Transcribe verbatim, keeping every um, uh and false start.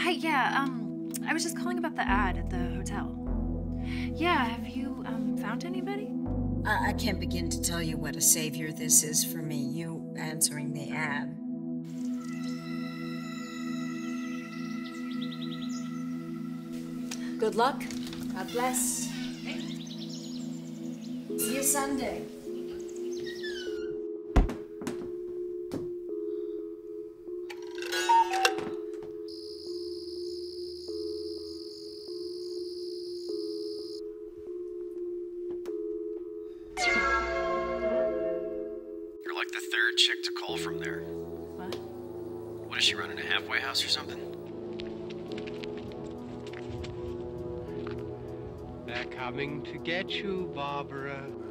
Hi, yeah, um, I was just calling about the ad at the hotel. Yeah, have you, um, found anybody? I, I can't begin to tell you what a savior this is for me, you answering the ad. Good luck. God bless. See you Sunday. You're like the third chick to call from there. What? What, is she running a halfway house or something? They're coming to get you, Barbara.